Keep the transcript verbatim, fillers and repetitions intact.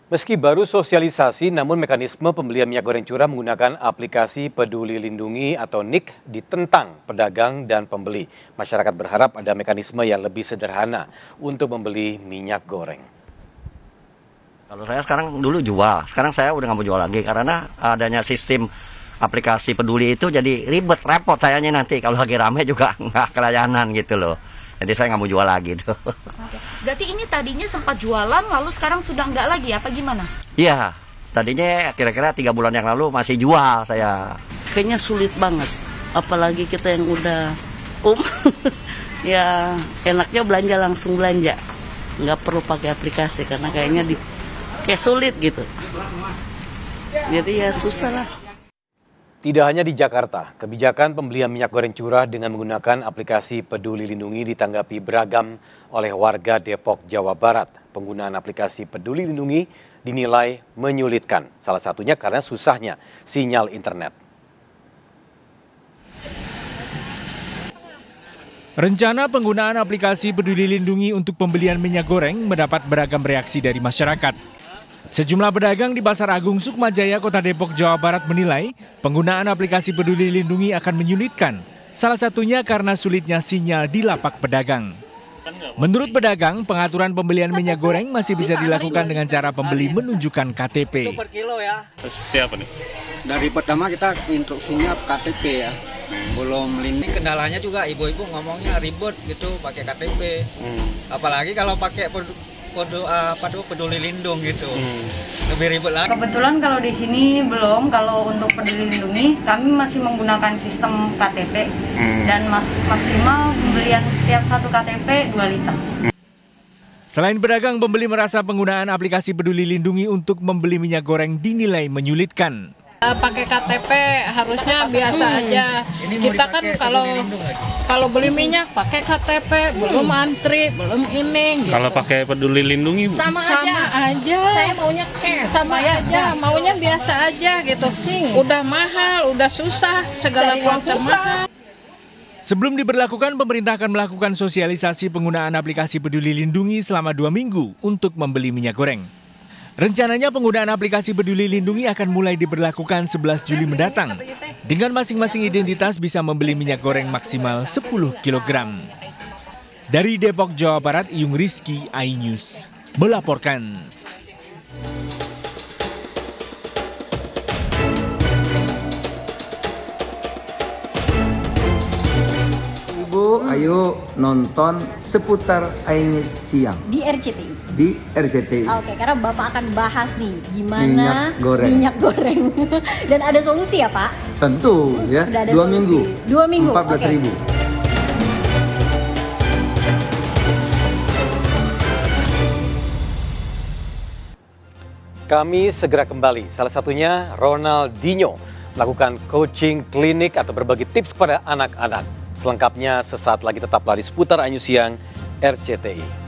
Meski baru sosialisasi, namun mekanisme pembelian minyak goreng curah menggunakan aplikasi Peduli Lindungi atau N I K ditentang pedagang dan pembeli. Masyarakat berharap ada mekanisme yang lebih sederhana untuk membeli minyak goreng. Kalau saya sekarang dulu jual, sekarang saya udah nggak mau jual lagi karena adanya sistem aplikasi Peduli itu jadi ribet, repot sayanya nanti kalau lagi rame juga nggak kelayanan gitu loh. Jadi saya nggak mau jual lagi tuh. Oke. Berarti ini tadinya sempat jualan, lalu sekarang sudah nggak lagi, apa gimana? Iya, tadinya kira-kira tiga bulan yang lalu masih jual saya. Kayaknya sulit banget, apalagi kita yang udah um, ya enaknya belanja langsung belanja, nggak perlu pakai aplikasi karena kayaknya di kayak sulit gitu. Jadi ya susah lah. Tidak hanya di Jakarta, kebijakan pembelian minyak goreng curah dengan menggunakan aplikasi Peduli Lindungi ditanggapi beragam oleh warga Depok, Jawa Barat. Penggunaan aplikasi Peduli Lindungi dinilai menyulitkan, salah satunya karena susahnya sinyal internet. Rencana penggunaan aplikasi Peduli Lindungi untuk pembelian minyak goreng mendapat beragam reaksi dari masyarakat. Sejumlah pedagang di Pasar Agung Sukmajaya, Kota Depok, Jawa Barat menilai penggunaan aplikasi Peduli Lindungi akan menyulitkan, salah satunya karena sulitnya sinyal di lapak pedagang. Menurut pedagang, pengaturan pembelian minyak goreng masih bisa dilakukan dengan cara pembeli menunjukkan K T P. Seperti apa nih? Dari pertama kita instruksinya K T P ya, belum lini. Kendalanya juga ibu-ibu ngomongnya ribet gitu pakai K T P, hmm. apalagi kalau pakai Peduli, apa tuh peduli lindung gitu, hmm. lebih ribet lagi. Kebetulan kalau di sini belum, kalau untuk Peduli Lindungi kami masih menggunakan sistem K T P hmm. dan mas maksimal pembelian setiap satu K T P dua liter. Selain pedagang, pembeli merasa penggunaan aplikasi Peduli Lindungi untuk membeli minyak goreng dinilai menyulitkan. Pakai K T P harusnya biasa aja. Kita kan kalau kalau beli minyak pakai K T P, belum antri, belum ini. Gitu. Kalau pakai Peduli Lindungi sama, sama aja. aja. Saya maunya cash. Sama aja, maunya biasa aja gitu. Udah mahal, udah susah, segala proses mahal. Sebelum diberlakukan, pemerintah akan melakukan sosialisasi penggunaan aplikasi Peduli Lindungi selama dua minggu untuk membeli minyak goreng. Rencananya penggunaan aplikasi Peduli Lindungi akan mulai diberlakukan sebelas Juli mendatang. Dengan masing-masing identitas bisa membeli minyak goreng maksimal sepuluh kilogram. Dari Depok, Jawa Barat, Iyung Rizky, iNews melaporkan. Ibu, ayo nonton seputar iNews siang. Di R C T I? Di R C T I. Oke, karena Bapak akan bahas nih gimana minyak goreng. Minyak goreng. Dan ada solusi ya Pak? Tentu ya, dua solusi. minggu. Dua minggu, empat belas ribu. Okay. Kami segera kembali, salah satunya Ronaldinho melakukan coaching klinik atau berbagi tips kepada anak-anak. Selengkapnya sesaat lagi, tetaplah di seputar iNews Siang R C T I.